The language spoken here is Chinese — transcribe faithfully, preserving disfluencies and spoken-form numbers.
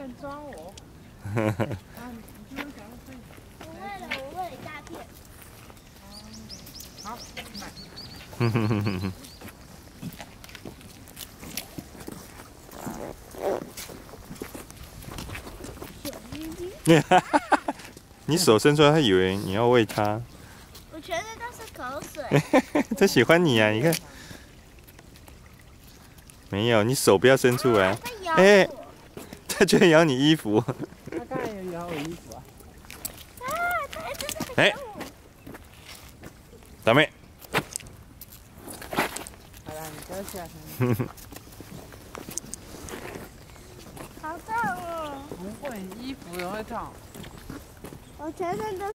人抓我。啊，你你就是想要被。 我为了我为了诈骗。 好，买。 哼哼哼哼哼。你手伸出来，他以为你要喂他。 我全身都是口水。 他喜欢你啊！你看，没有，你手不要伸出来。哎、他居然咬你衣服。 他刚才有咬我衣服啊。 啊，他真的哎、欸，大妹。 好了，你不要下去。 好痛哦！ 不会，衣服也会痛。 我全身都。